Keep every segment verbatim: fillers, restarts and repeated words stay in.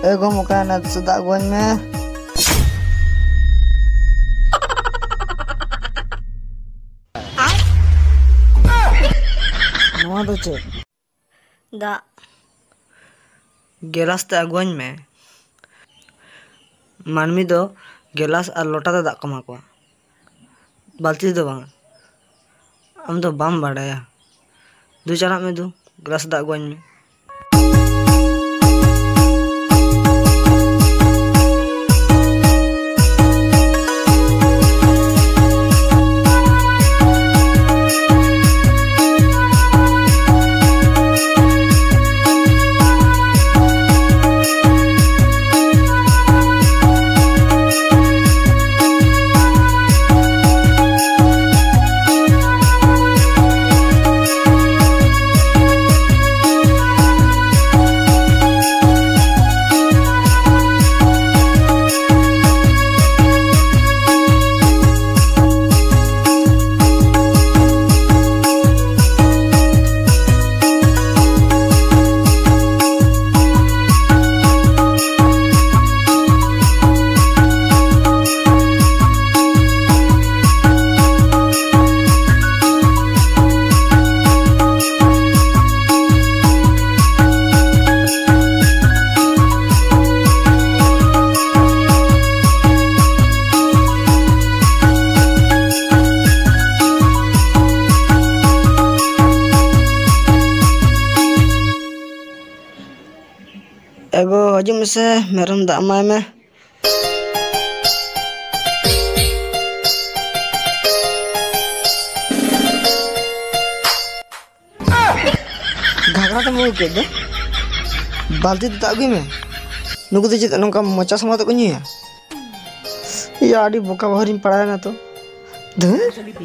ego muka na sudah gue me. Nama tu cek. Da. Gelas te aguain me. Manmi do gelas ar lota te dak kama ko. Balti do bang. Am do bam badaya. Du chana me du gelas dak aguain me. Ego haju mese merom dak mai me. Gagara te mau ke de. Balti te tak gue me. Nuku te cita nongka mocha sama te kunyi ya. Ya adi boka baharin padaya na to. Deh.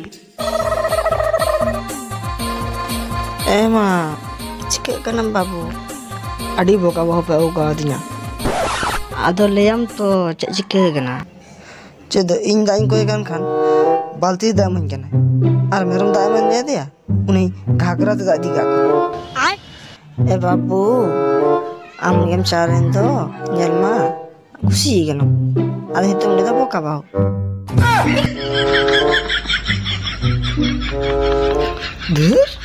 Emma, Cike kanam babu. adi boka bahu pe uga dinya. Ado leyam to cek cike gana. Ced ing da ing koy kan kan balti da man gana. Ar merom da man ya dia. Uni Ghaghara te da diga. Eh babu, am gem charen to nyelma kusi gana. Ado hitung le da boka bahu. Deh.